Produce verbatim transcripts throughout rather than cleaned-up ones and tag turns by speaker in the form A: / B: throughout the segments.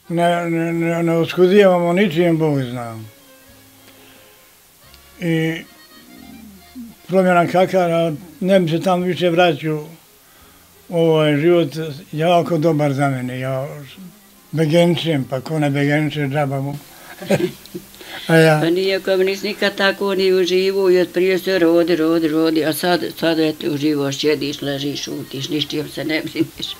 A: ne, ne, ne, ne oskudijevamo ničijem, Bog zna. I promjena kakara, ne bi se tamo više vraćao. Ovaj život je jako dobar za mene. Ja begenčem, pa ko ne begenče, džaba mu. Ja.
B: Pa nije kao nis nikad tako ni uživo i od prije se rodi, rodi, rodi, a sad, sad eto uživo, sjediš, ležiš, šutiš, nišćim se ne briniš.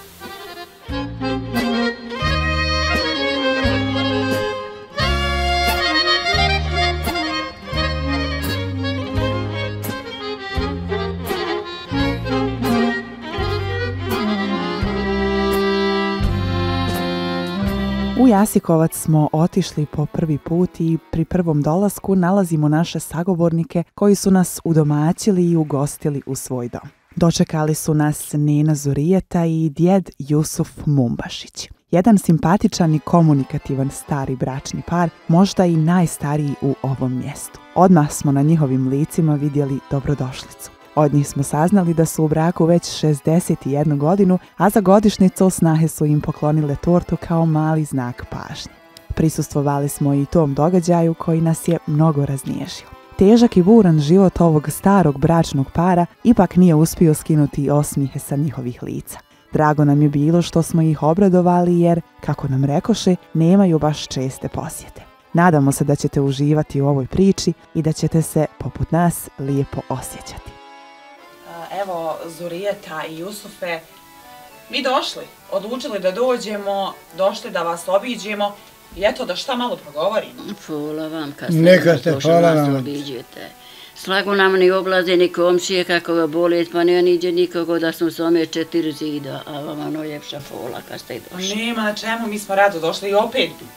C: U Jasikovac smo otišli po prvi put i pri prvom dolasku nalazimo naše sagovornike koji su nas udomaćili i ugostili u svoj dom. Dočekali su nas Nena Zurijeta i djed Jusuf Mumbašić. Jedan simpatičan i komunikativan stari bračni par, možda i najstariji u ovom mjestu. Odmah smo na njihovim licima vidjeli dobrodošlicu. Od njih smo saznali da su u braku već šezdeset jednu godinu, a za godišnjicu snahe su im poklonile tortu kao mali znak pažnje. Prisustvovali smo i tom događaju koji nas je mnogo raznježio. Težak i buran život ovog starog bračnog para ipak nije uspio skinuti osmijehe sa njihovih lica. Drago nam je bilo što smo ih obradovali jer, kako nam rekoše, nemaju baš česte posjete. Nadamo se da ćete uživati u ovoj priči i da ćete se, poput nas, lijepo osjećati.
D: Evo, Zurijeta i Jusufe, mi došli, odlučili da dođemo, došli da vas obiđemo i eto da šta malo progovorimo.
B: Hvala vam kad ste došli nas obiđete. Slagu nam ni oblaze, ni komšije kako ga bolet, pa ne niđe nikogo da smo s ome četiri zida, a vama najljepša hvala kad ste došli.
D: Nema na čemu, mi smo rado došli i opet bi.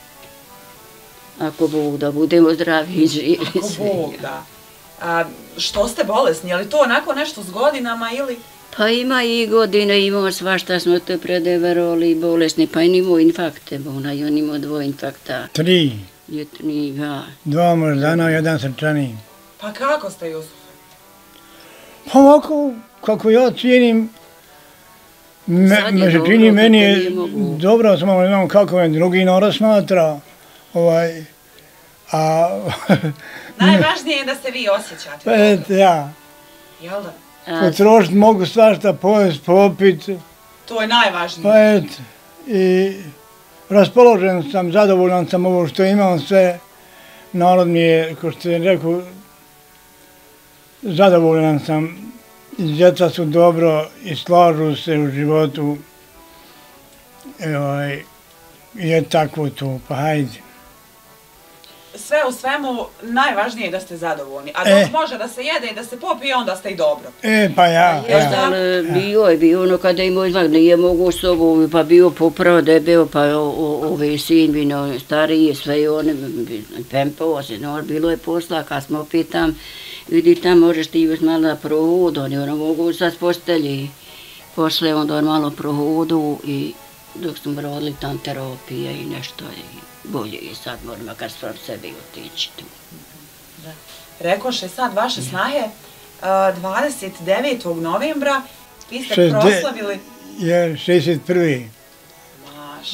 B: Ako Bog da budemo zdravi i živi.
D: Ako Bog da. A što ste bolesni, je li to onako nešto s godinama ili?
B: Pa ima i godine, imamo svašta smo to predeveroli bolesni, pa i nimo infakte, bona i on imao dvo infakta.
A: Tri.
B: Je tri, ja.
A: Dva moždana, jedan srčani.
D: Pa kako ste, Jusufe?
A: Pa ovako, kako ja cijenim, me, me se čini meni je dobro, samo ne znam kako je drugi narod smatra, ovaj, a...
D: Najvažnije je da se vi osjećate.
A: Pa et, ja.
D: Jel da?
A: Potrošiti mogu svašta, pojest, popit.
D: To je najvažnije.
A: Pa et, i raspoložen sam, zadovoljan sam ovo što imam sve. Narod mi je, ko što je rekao, zadovoljan sam. Djeca su dobro i slažu se u životu. I je tako to, pa hajde.
D: Sve u svemu, najvažnije je da ste zadovoljni. A dok može da se jede i da se popije, onda ste i dobro.
A: E, pa ja.
B: Bio je, bio ono kada imao izmak, nije mogu s ovom, pa bio popravo debeo, pa ove sin, vino starije, sve i one, pempao se, bilo je posla, kad smo opet tam, vidi tam možeš ti još malo na prohodu, oni ono mogu sad postelji. Posle onda on malo prohodu i dok smo rodili tam terapije i nešto i bolje i sad moramo kar sam sebi otići tu.
D: Rekoše sad vaše snahe, dvadeset devetog novembra, vi ste proslavili...
A: Je, šezdeset prvi.
D: Maša.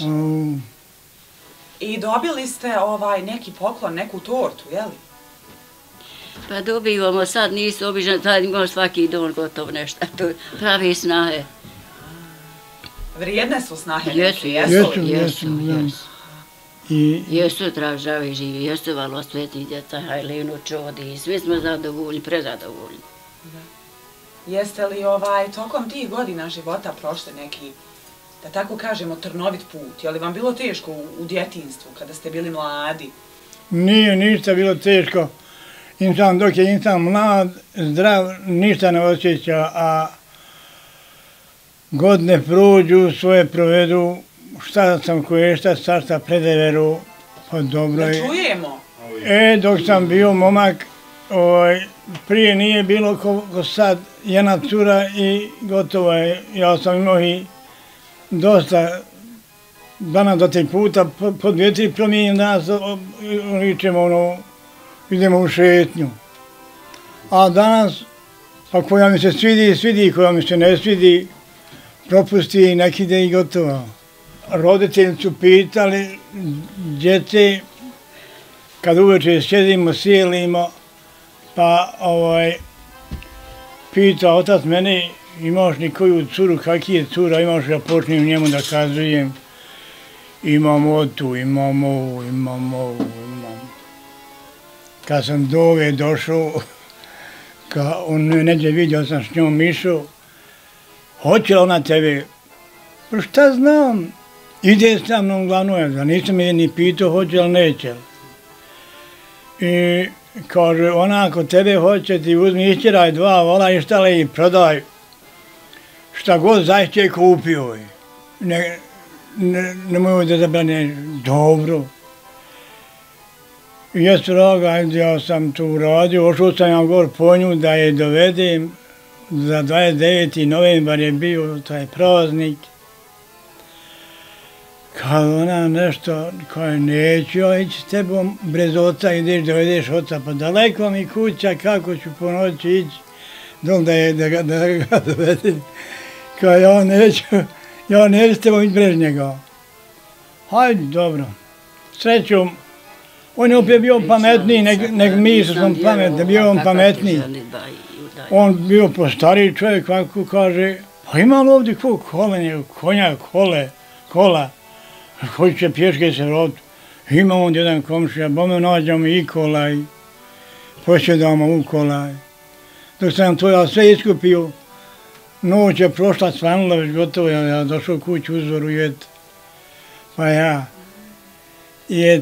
D: I dobili ste ovaj neki poklon, neku tortu, jeli?
B: Pa dobivamo sad, nisu obično, sad imamo svaki dan gotovo nešto, to pravi snahe.
D: Vrijedne su snahe
B: neki,
D: jesu
B: li? Jesu, jesu. Jesu tražavi živi, jesu valo sveti djeca, Hajlinu, Čodi i svi smo zadovoljni, prezadovoljni.
D: Jeste li ovaj, tokom tih godina života prošli neki, da tako kažemo, trnovit put? Je li vam bilo teško u djetinjstvu kada ste bili mladi?
A: Nije ništa bilo teško. Insan dok je insan mlad, zdrav, ništa ne osjeća, a godine prođu, svoje provedu, šta sam koje šta, svašta predeveru, pa dobro je.
D: Da čujemo.
A: E, dok sam bio momak, prije nije bilo ko sad, jedna cura i gotovo je. Ja sam imao i dosta dana do tih puta, po dvije, tri promijenim danas, ličemo ono, idemo u šetnju. A danas, pa koja mi se svidi, svidi, koja mi se ne svidi, propusti i nek ide i gotovo. roditelji su pitali djece, kad uveče sjedimo, sjelimo, pa ovaj, pita otac mene, imaš li koju curu, kaki je cura, imaš, ja počnem njemu da kazujem, imam otu, imam ovu, imam ovu, imam. Kad sam do ove došao, kad on neđe vidio sam s njom išao, hoće li ona tebe? Pa šta znam, ide sa mnom glavno, da nisam je ni pitao hoće li neće li. I kaže, ona ako tebe hoće ti uzmi, išćeraj dva vola i štale i prodaj. Šta god zašće kupio je. Ne, ne, nemoj da zabrane, dobro. Jesu roga, ja sam tu uradio, ošao sam ja gor po nju da je dovedem. Za dvadeset deveti novembar je bio taj praznik. Kad ona nešto, kaže, neću ja ići s tebom, brez oca ideš, dovedeš oca, pa daleko mi kuća, kako ću po noći ići, dok da, je, da, ga, da ga dovedem. Kaže, ja neću, ja neću s tebom ići brez njega. Hajde, dobro. Srećom, on je opet bio pametniji, nek, nek mi što sam pametni, bio on pametniji. On bio postariji čovjek, kako kaže, pa ima li ovdje ko kolenje, konja, kole, kola, koji će pješke se vratiti. Ima on jedan komšija, bome nađemo i kola i posjedamo u kola. Dok sam to ja sve iskupio, noć je prošla, svanula već gotovo, ja, ja došao kuću uzvoru jet. Pa ja, jet.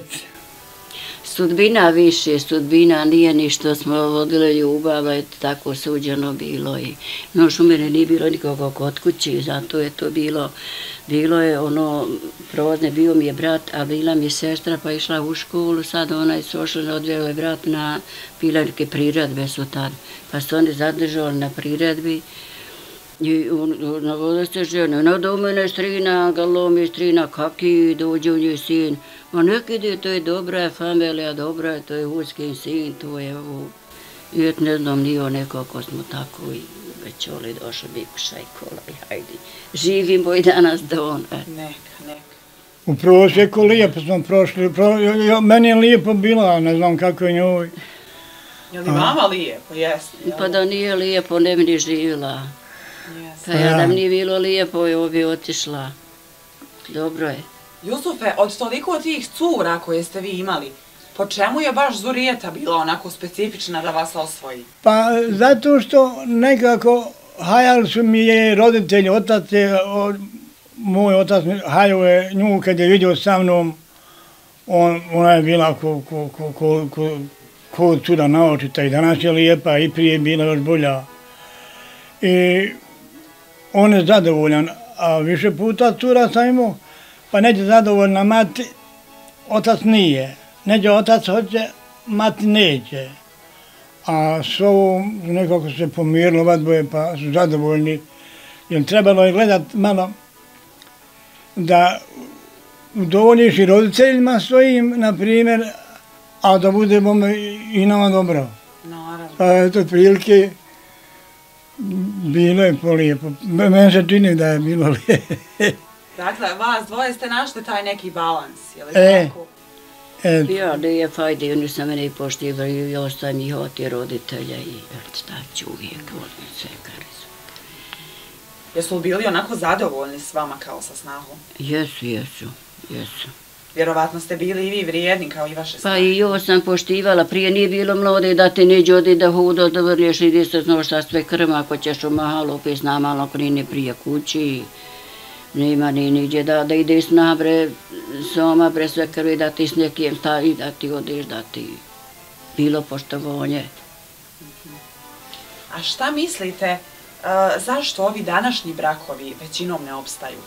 B: Sudbina više, sudbina nije ni što smo vodili ljubav, je tako suđeno bilo i noš u mene nije bilo nikoga kod kući, zato je to bilo, bilo je ono prozne, bio mi je brat, a bila mi je sestra pa išla u školu, sad ona je sošla, odvela je brat na pilarke priredbe su tad, pa su oni zadržali na priredbi. I navodili se žene, ne do mene strina, galom je strina, kaki dođe u njoj sin. Ma nek ide, to je dobra familija, dobra je, to je Huskin sin, to je ovo. I et ne znam, nije nekako smo tako i već oli došli Bikuša i kola i hajdi. Živimo i danas do on.
D: Neka, neka.
A: U prosjeku lijepo smo prošli, pro, jo, meni je lijepo bila, ne znam kako je njoj.
D: Je li vama lijepo, jeste?
B: Pa da nije lijepo, ne bi ni živjela. Pa ja da mi nije bilo lijepo, evo bi otišla. Dobro je.
D: Jusufe, od toliko tih cura koje ste vi imali, po čemu je baš Zurijeta bila onako specifična da vas osvoji?
A: Pa zato što nekako hajali su mi je roditelji, otac je, moj otac hajao je nju kad je vidio sa mnom, on, ona je bila ko, ko, ko, ko, ko, ko cura naočita i danas je lijepa i prije je bila još bolja. I on je zadovoljan, a više puta cura sam imao, pa neće zadovoljna mati, otac nije. Neće otac hoće, mati neće. A s ovom nekako se pomirilo oba dvoje, pa su zadovoljni. Jer trebalo je gledat malo da udovoljiš i roditeljima svojim, na primjer, a da bude i nama dobro.
D: Naravno.
A: Pa eto, prilike, bilo je polijepo. Meni se čini da je bilo lijepo.
D: Dakle, vas dvoje ste našli taj neki balans, je li
A: e,
D: tako?
A: E,
B: Ja, da je fajde, oni su mene i poštivali, ja ostavim ih oti roditelja i šta ću uvijek, volim sve karizu.
D: Jesu li bili onako zadovoljni s vama kao sa snahom?
B: Jesu, jesu, jesu.
D: Vjerovatno ste bili i vi vrijedni kao i vaše snahe.
B: Pa i jo sam poštivala, prije nije bilo mlode da te neđe odi da hudo da vrlješ i gdje se znaš šta sve krma, ako ćeš u mahalu opet s nama, ali ako nije prije kući. Nema ni niđe da, da ideš na bre, soma bre sve krvi da ti s nekim stavi, da ti odeš, da ti bilo poštovanje.
D: A šta mislite, uh, zašto ovi današnji brakovi većinom ne opstaju?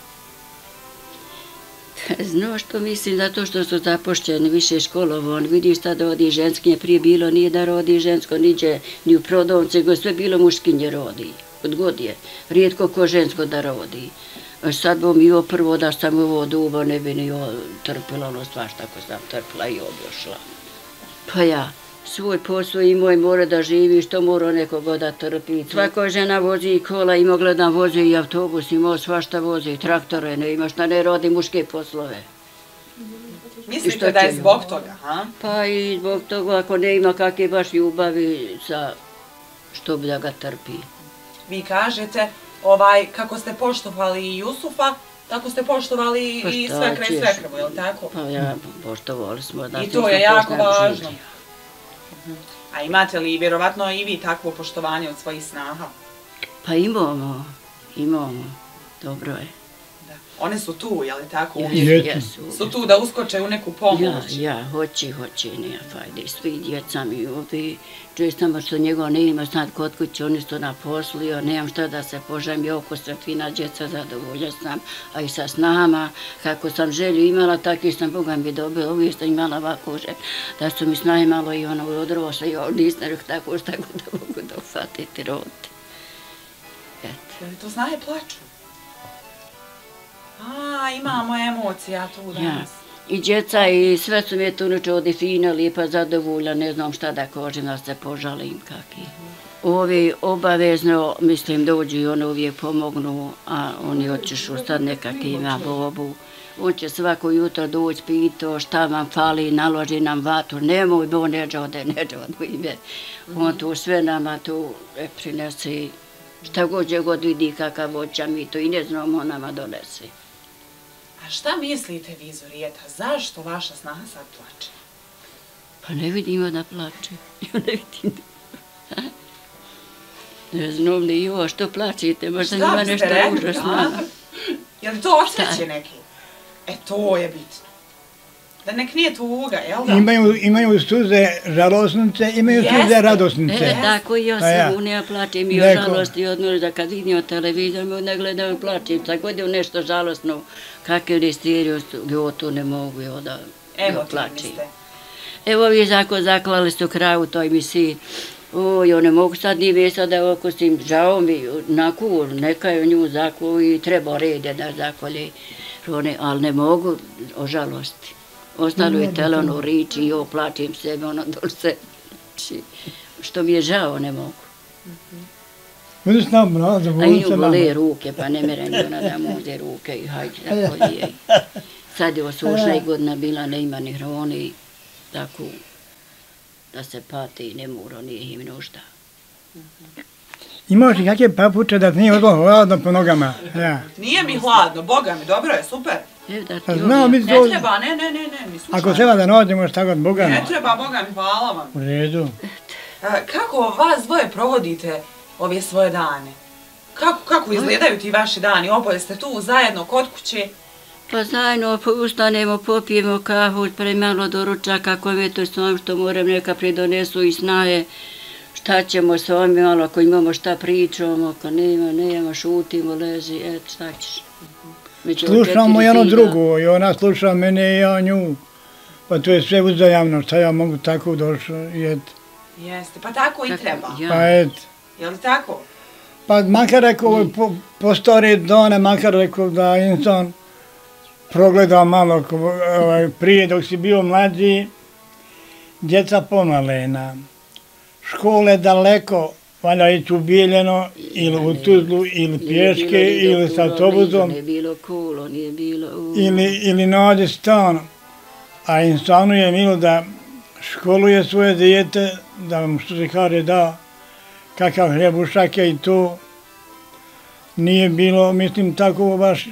B: Znaš što mislim, zato što su zapošćeni više školovani, vidiš šta da rodi ženskinje, prije bilo nije da rodi žensko, niđe ni u prodavnici, go sve bilo muškinje rodi, od god je, rijetko ko žensko da rodi. Sad bom i ovo prvo da sam ovo dubo, ne bi ni ovo trpila, ono svašta ako sam trpila i objošla. Pa ja, svoj posao i moj mora da živi, što mora nekoga da trpi. Svaka žena vozi i kola, ima gledam vozi i autobus, ima svašta vozi, traktore, ne ima šta ne radi muške poslove.
D: Mislite da je zbog toga, ha?
B: Pa i zbog toga, ako ne ima kakve baš ljubavi, sa što bi da ga trpi.
D: Vi kažete, ovaj, kako ste poštovali i Jusufa, tako ste poštovali
B: Pa
D: i
B: šta
D: svekra i
B: ćeš?
D: svekrvu, je li tako?
B: Pa ja, poštovali smo. Da
D: I
B: svi
D: to
B: smo
D: je jako
B: poznali
D: važno.
B: življe.
D: A imate li vjerovatno i vi takvo poštovanje od svojih snaha?
B: Pa imamo, imamo, dobro je.
D: Da. One su tu, je li tako?
B: Ja,
D: Uvijek
B: jesu.
D: su tu da uskoče u neku pomoć.
B: Ja, ja, hoće, hoće, nije fajde. Svi djeca mi ovi, čestamo što njegov ne ima sad kod kuće, oni su na poslu, ja nemam šta da se poželim, ja oko sretvina djeca zadovolja sam, a i sa snahama, kako sam želju imala, tako sam Boga mi dobila, uvijek sam imala ovako želju, da su mi snahe malo i ono odrosla, ja nisam rekao tako šta da mogu dohvatiti, roditi. Eto.
D: Je li to snahe plaču? A, imamo emocija tu danas.
B: I djeca i sve su mi tu nuče odi fina, lijepa, zadovoljna, ne znam šta da kažem, da se požalim kaki. Ovi obavezno, mislim, dođu i oni uvijek pomognu, a oni hoćeš ustati nekak ima bobu. On će svako jutro doći, pitao šta vam fali, naloži nam vatu, nemoj bo neđe ode, neđe od ime. On tu sve nama tu prinesi, šta god je god vidi kakav voća mi to i ne znamo on nama donesi.
D: A šta mislite vi, Zorijeta, zašto vaša snaha sad plače?
B: Pa ne vidimo da plače, ja ne vidim. Ne znam li jo, što plačite, možda ima nešto užasno.
D: Je li to osjećaj neki? E, to je bitno. Da nek nije tuga, jel da?
A: Imaju, imaju suze žalosnice, imaju suze radosnice.
B: E, tako i ja
A: Pa ja.
B: sam unija plačem i o
A: Neko-
B: žalosti, od možda kad vidim televizor, ne gledam i plačem, sad god je nešto žalostno, kakve li stereo, jo to ne mogu, jo da jo
D: Emotivni
B: plačem.
D: ste.
B: Evo vi zako zaklali su kravu toj emisiji. Oj, ja ne mogu sad ni vesa da okosim, žao mi, na kur, neka je nju zaklo i treba rede da zakolje, ali ne mogu o žalosti. Ostalo je telon u riči, jo plačim sebe, ono dol se, znači, što mi je žao, ne mogu.
A: Budu s nama, no,
B: A i
A: zavolite
B: nju
A: nama.
B: bole ruke, pa ne mere ni ona da mu uze ruke i hajde da kolije. Sad je osušna i godina bila, ne ima ni hroni, tako da se pati i ne mora, nije im nužda.
A: Imaš li kakve papuče da ti nije odlo hladno po nogama? Ja.
D: Nije mi hladno, boga mi, dobro je, super.
B: Evo da
A: Pa
B: ti
A: znam,
B: ovdje-
A: mi
D: Ne
A: to...
D: treba, ne, ne, ne, ne, mi slušamo.
A: Ako treba da nađemo šta god Boga.
D: Ne treba, boga mi, hvala vam.
A: U redu.
D: A, kako vas dvoje provodite ove svoje dane? Kako, kako izgledaju ti vaši dani? Oboje ste tu zajedno kod kuće?
B: Pa zajedno po- ustanemo, popijemo kahu, premalo doručaka, ako mi to sam što moram neka pridonesu i snaje. Šta ćemo s ovim, malo ako imamo šta pričamo, ako nema, nema, šutimo, lezi, et, šta ćeš. Među
A: Slušamo
B: četiri
A: jedno
B: zida.
A: drugo i ona sluša mene i ja nju. Pa to je sve uzajamno, šta ja mogu tako došao i et.
D: Jeste, pa tako i
B: Tako,
D: treba.
B: ja.
A: Pa et.
D: Je li tako?
A: Pa makar rekao, po, po stare dane, makar rekao da insan progleda malo ko, ovaj, prije dok si bio mlađi, djeca pomalena, škole daleko, valja ići u Bijeljeno ili u Tuzlu ili pješke ili sa autobusom
B: Nije bilo kulo, nije bilo... u-
A: ili, ili nađe stan. A insanu je milo da školuje svoje dijete, da mu što se kaže da kakav hljebušak je i to. Nije bilo, mislim, tako baš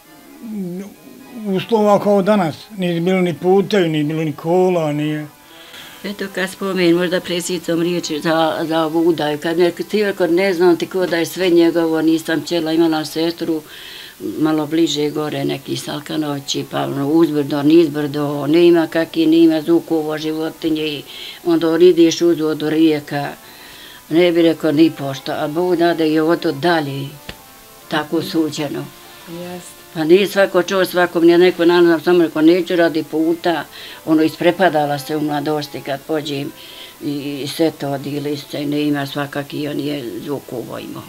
A: uslova kao danas. Nije bilo ni putevi, nije bilo ni kola, nije...
B: Eto kad spomen, možda presicom riječi za, za ovu udaju, kad ne, ti kad ne znam ti ko da je sve njegovo, nisam cijela, imala sestru malo bliže gore, neki Salkanoći, pa ono, uzbrdo, nizbrdo, nema kakvi, nema zvukovo životinje, i onda ideš uzvo do rijeka, ne bi rekao ni pošto, a Bog da da je od to dalje, tako suđeno.
D: Jeste.
B: Pa nije svako čuo svakom, nije neko nanam, samo rekao neću radi puta, ono isprepadala se u mladosti kad pođem i sve to odili se, ne ima svakaki, on je zvukovo imao.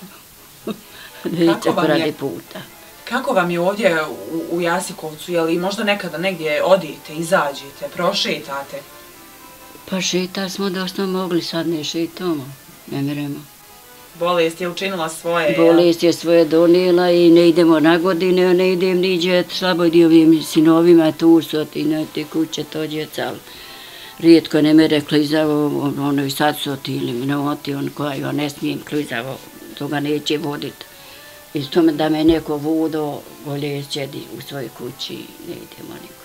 B: Neće
D: vam je?
B: radi puta.
D: Kako vam je ovdje u, u Jasikovcu, je li možda nekada negdje odite, izađete, prošetate?
B: Pa šita smo da smo mogli, sad ne šitamo, ne meremo.
D: Bolest je učinila svoje.
B: Bolest je svoje donijela i ne idemo na godine, ne idem niđe slabodijovim sinovima, tu su ti na te kuće, to djeca, ali rijetko ne mere klizavo, ono i sad su ti ili ne oti, on koja ja ne smijem klizavo, to ga neće voditi. I tome da me neko vodo, bolje sjedi u svojoj kući, ne idemo niko.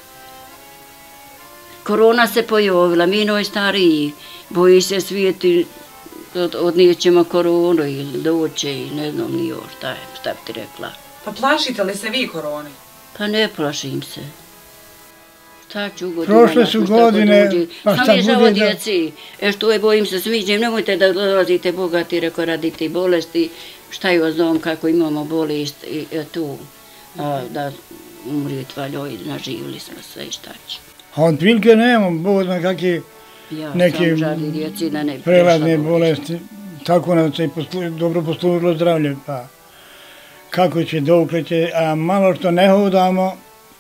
B: Korona se pojavila, mi noj stariji, boji se svijeti, odnijećemo koronu ili doće i ne znam ni još šta je, šta bi ti rekla.
D: Pa plašite li se vi koroni?
B: Pa ne plašim se. Šta ću godina?
A: Prošle su godine, pa šta bude da...
B: djeci, e što je, bojim se sviđem, nemojte da dolazite bogati, reko radite bolesti, šta je znam kako imamo bolest i tu, da umrijet valjoj, naživili smo sve i šta će.
A: A od prilike nemamo, Bog zna kakve neke preladne bolesti, tako nam se dobro poslužilo zdravlje, pa kako će, dokle će, a malo što ne hodamo,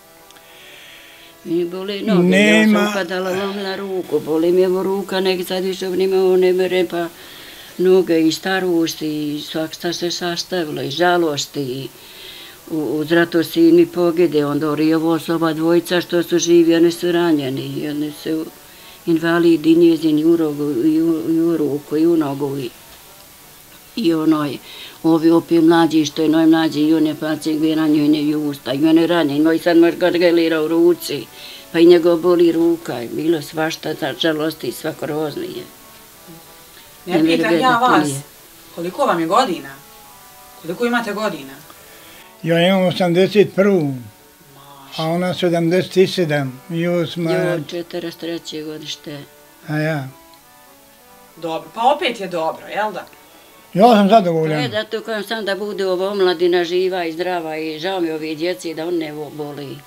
B: mi boli noge, ja sam upadala lomila ruku, boli mi evo ruka, neki sad više nimao ne mere, pa noge i starost i svak šta se sastavilo i žalost i uz rato sin mi pogide, onda ovo osoba dvojica što su živi, oni su ranjeni, oni su invalidi, njezini u ruku i u nogu i onoj, ovi opet mlađi što je najmlađi i on je pacen gdje ranjene i usta i on je ranjen, no i sad možda ga gelira u ruci, pa i njegov boli ruka, bilo svašta za žalosti, svako roznije.
D: Ne pitam ja vas, koliko vam je godina? Koliko imate godina?
A: Ja imam osamdeset prvu, a ona sedamdeset sedam. Jo,
B: četrdeset treće godište.
A: A ja.
D: Dobro, pa opet je dobro, jel da?
A: Ja sam zadovoljan.
B: Ne, zato kažem sam da bude ovo omladina živa i zdrava i žao mi ovi djeci da on ne boli.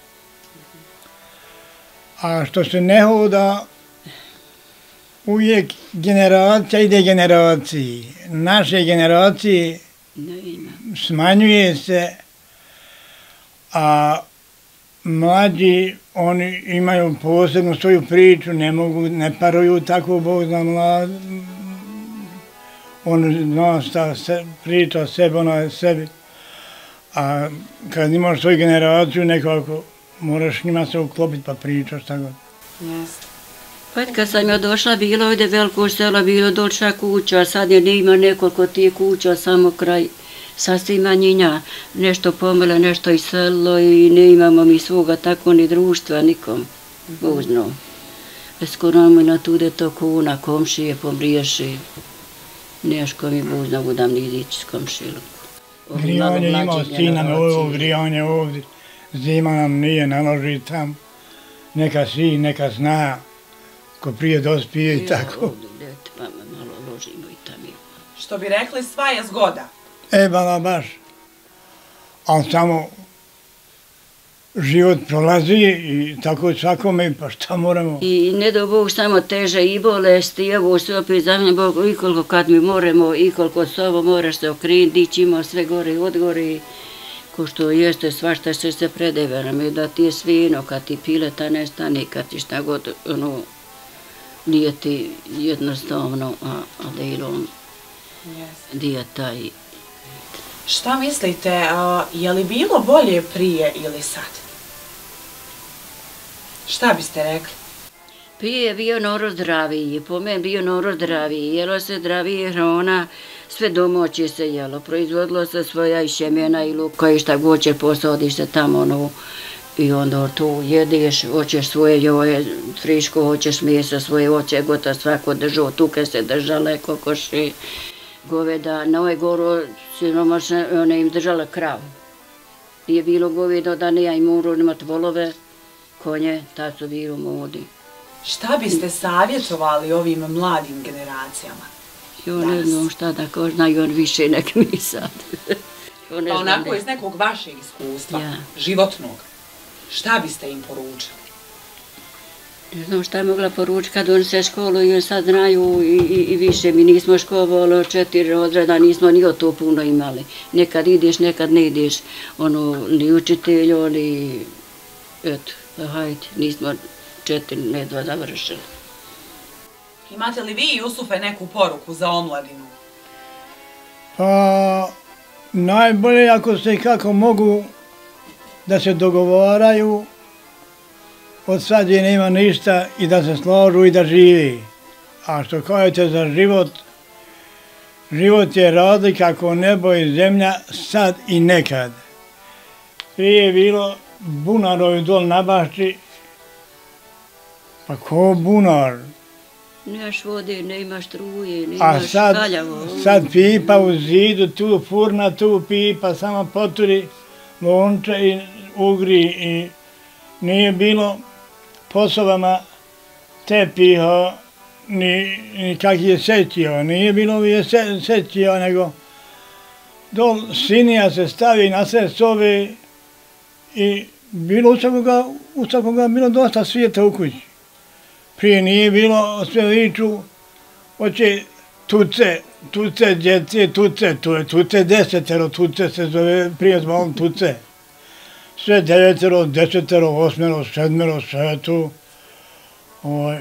A: A što se ne hoda, uvijek generacija ide generaciji. Naše generacije smanjuje se, a mlađi, oni imaju posebno svoju priču, ne mogu, ne paruju tako, Bog zna mlad, on zna šta se priča sebe, ona je sebi. A kad imaš svoju generaciju, nekako moraš njima se uklopiti pa pričaš tako.
D: Jeste.
B: Pa kad sam ja došla, bilo ovdje veliko selo, bilo došla kuća, sad je nema nekoliko tih kuća, samo kraj sasvim manjinja, nešto pomelo, nešto iselilo i ne imamo mi svoga tako ni društva, nikom, uzno. Skoro mi na tude to kuna, komšije pomriješi, neško mi buzno budam ni izići s komšilom.
A: Grijanje ima, stina me ovo grijanje ovdje, zima nam nije, naloži tam, neka si, neka zna, ko prije dospije i tako.
B: Pa malo ložimo i tam.
D: Što bi rekli, sva je zgoda.
A: E, bala baš. Ali samo život prolazi i tako svakome, pa šta moramo?
B: I ne do Bog samo teže i bolesti, evo sve opet za mene Bog, i koliko kad mi moramo, i koliko s ovo moraš se okrenuti, ići ima sve gore i odgore, ko što jeste svašta se se predeve nam je da ti je svino, kad ti pileta nestane, kad ti šta god, ono, nije ti jednostavno, a delom dijeta i...
D: Šta mislite, je li bilo bolje prije ili sad? Šta biste rekli?
B: Prije je bio noro zdraviji, po meni bio noro zdraviji, jelo se zdravije hrana, sve domoće se jelo, proizvodilo se svoja i šemena i luka i šta god će posadiš se tamo ono, i onda tu jedeš, hoćeš svoje joje, friško, hoćeš mjesto svoje, hoće gota svako držao, tuke se držale, kokoši, goveda, na ovoj goru siromašne, one im držala kravu. Nije bilo govedo da nije im moru imati volove, konje, tad su bili u modi.
D: Šta biste savjetovali ovim mladim generacijama?
B: Jo, ne znam šta da ko znaju on više nek mi sad.
D: Pa onako iz nekog vašeg iskustva, životnog, šta biste im poručili?
B: Ne znam šta je mogla poručiti kad oni se školuju, sad znaju i više. Mi nismo školovali četiri odreda, nismo ni o to puno imali. Nekad ideš, nekad ne ideš, ono, ni učitelju, ni, eto, hajde, nismo četiri, ne dva završili.
D: Imate li vi, Jusufe, neku poruku za omladinu?
A: Pa, najbolje ako se i kako mogu da se dogovaraju, od sad je nema ništa i da se složu i da živi. A što kažete za život, život je razlika ako nebo i zemlja sad i nekad. Prije je bilo bunarovi dol na bašči, pa ko bunar?
B: Nemaš vode, nemaš struje,
A: A
B: nemaš
A: sad,
B: kaljavo.
A: sad pipa u zidu, tu furna, tu pipa, samo poturi lonče i ugri i nije bilo po sobama tepiha, ni, ni kak je sećio, nije bilo je se, sećio, nego dol sinija se stavi na sve sobe i bilo u svakoga, u svakoga bilo dosta svijeta u kući. Prije nije bilo sve viču, hoće tuce, tuce djece, tuce, tu je tuce desetero, tuce se zove, prije zbog tuce. Sve devetero, desetero, osmero, sedmero, sve tu. Ovaj,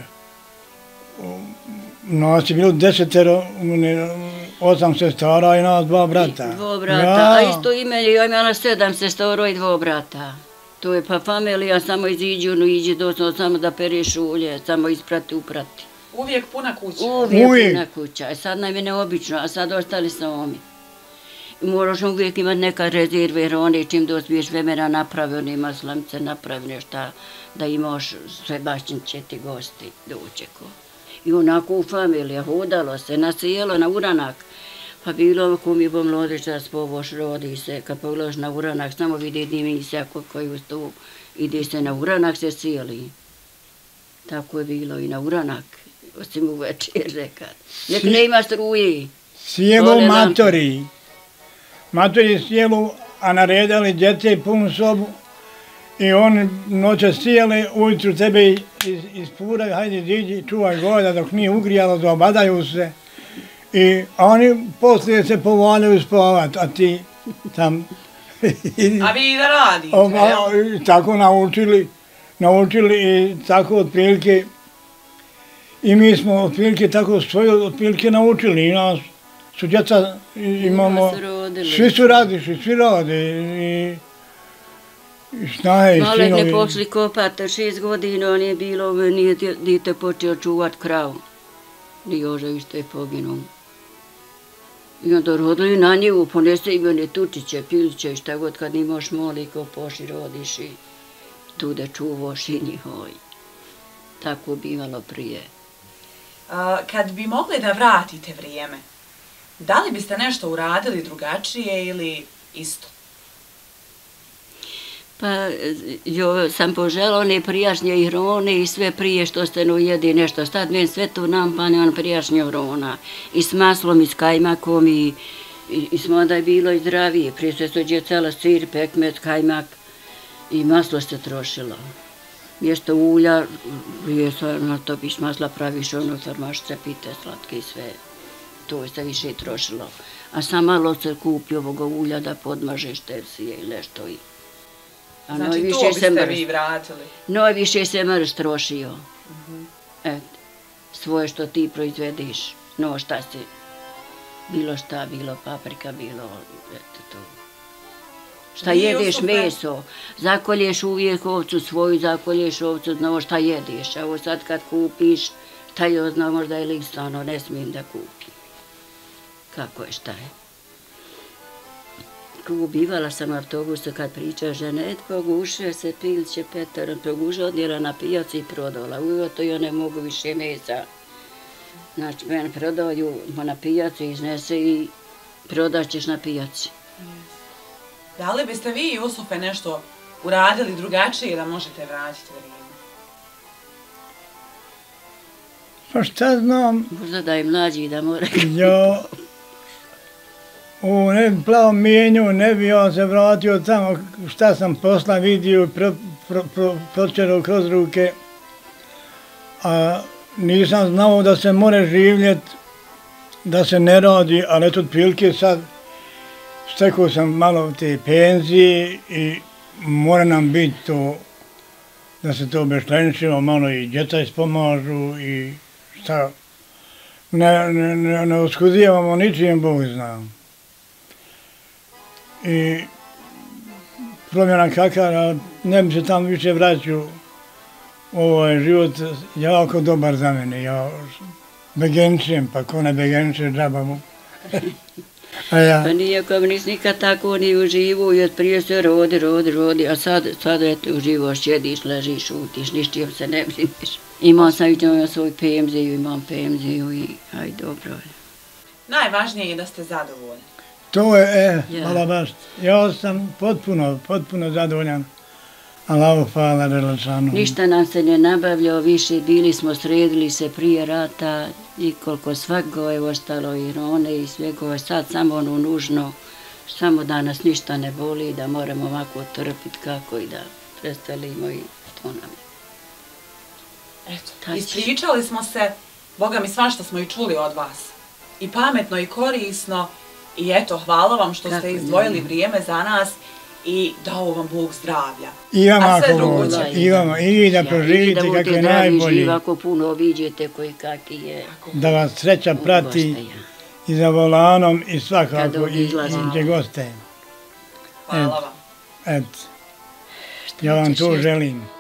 A: nas je bilo desetero, osam sestara i nas dva brata.
B: I dvo brata, a isto ime je imala sedam sestara i dvo brata. To je pa familija, samo iziđu, no iđe doslovno samo da pereš ulje, samo isprati, uprati.
D: Uvijek puna kuća.
B: Uvijek,
A: Uvijek.
B: puna kuća. E sad nam je neobično, a sad ostali sami. Moraš uvijek imati neka rezerve, jer oni čim dospiješ vremena napravi, oni maslamice napravi nešto, da imaš sve bašćinče ti gosti dočeko. I onako u familija hodalo se, nasijelo na uranak. Pa bilo ko mi pomlodiš da spovoš, rodi se, kad pogledaš na uranak, samo vidi dimisija koji uz to ide se na uranak, se sjeli. Tako je bilo i na uranak, osim u večer kad. Nek ne ima struje.
A: Sjelo matori. Matori sjelu, a naredali djece punu sobu i oni noće sjeli, ujutru tebe ispuraju, hajde iziđi, čuvaj goda dok nije ugrijalo, zabadaju se. I oni poslije se povaljaju spavat, a ti tam...
D: A vi da radite,
A: jel? Tako naučili, naučili i tako otprilike, i mi smo otprilike tako svoje otprilike naučili i nas su djeca imamo, svi su radiši, svi rade i snaje i sinovi.
B: Malek ne pošli kopati, šest godina on je bilo, nije dite počeo čuvat kravu. Jože isto je poginuo. I onda rodili na njevu, ponese im one tučiće, piliće i šta god kad nimaš moliko, poši rodiš i tu da čuvaš i njihoj. Tako bi imalo prije.
D: A, kad bi mogli da vratite vrijeme, da li biste nešto uradili drugačije ili isto?
B: Pa jo sam požela one prijašnje hrone i sve prije što ste no jedi nešto. Sad meni sve to nampane on prijašnje hrona. I s maslom i s kajmakom i, i, i smo da je bilo i zdravije. Prije sve su djecala sir, pekmet, kajmak i maslo se trošilo. Mjesto ulja, prije na to biš masla praviš ono farmašce, pite, slatke i sve. To se više trošilo. A sam malo se kupi ovoga ulja da podmažeš tersije i nešto i... A
D: znači
B: najviše
D: to biste
B: mrš,
D: vi vratili?
B: najviše se mrš trošio.
D: Uh-huh.
B: Et, svoje što ti proizvediš, no šta si, bilo šta, bilo paprika, bilo, eto to. Šta
D: Vi,
B: jedeš
D: Jusufe?
B: meso, zakolješ uvijek ovcu svoju, zakolješ ovcu, znao šta jedeš. A ovo sad kad kupiš, šta je znao možda je listano, ne smijem da kupim. Kako je, šta je? Ubivala sam autobusu kad priča žene, pogušuje se piliće Petar, poguše odnijela na pijaci i prodala. Uvo to ja ne mogu više mesa. Znači, meni prodaju na pijaci, iznese i prodaćeš na pijaci.
D: Da li biste vi, Jusufe, nešto uradili drugačije da možete vratiti vrijeme?
A: Pa šta znam,
B: Možda da je mlađi da mora.
A: ja u nekom plavom mijenju ne bi ja se vratio tamo šta sam posla vidio i pro, pro, pro, pročerao kroz ruke. A nisam znao da se more življet, da se ne radi, ali eto otprilike sad stekao sam malo te penzije i mora nam biti to da se to obešlenčilo, malo i djeca ispomažu i šta ne, ne, ne, ne oskudijevamo ničijem, Bog zna. I promjena kakara, ne bi se tamo više vraćao. Ovo je život jako dobar za mene. Ja begenčujem, pa ko ne begenčuje, džaba mu. A ja...
B: Pa nijako nis nikad tako ni uživo i od prije se rodi, rodi, rodi, a sad, sad eto uživo, sjediš, ležiš, šutiš, ništijem se ne briniš. Imam sam vidio svoj penziju, imam penziju i aj dobro je.
D: Najvažnije je da ste zadovoljni.
A: To je, e,
B: Ja.
A: hvala baš. Ja sam potpuno, potpuno zadovoljan. Allahu hvala, relačanu.
B: Ništa nam se ne nabavljao više, bili smo, sredili se prije rata i koliko svako je ostalo i rone i svego je sad samo ono nužno, samo da nas ništa ne boli, da moramo ovako trpiti kako i da prestelimo i to nam je.
D: Eto,
B: Tači.
D: ispričali smo se, Boga mi svašta smo i čuli od vas. I pametno i korisno i eto, hvala vam što
B: Kako
D: ste
B: ne.
D: izdvojili vrijeme za nas i dao vam Bog zdravlja.
A: I vama
D: A sve
A: ako
D: drugo
A: Bog,
D: će.
A: i vama, i vi da proživite kako je
B: I da budete
A: najbolji.
B: zdravi, živi, ako puno obiđete koji kaki je.
A: Da vas sreća prati
B: Ugoštaja.
A: i za volanom i
B: Kad
A: svakako i,
B: odizlazimo.
A: i gdje goste.
D: Hvala vam.
A: Eto, ja vam
B: ćeš
A: to
B: još?
A: želim.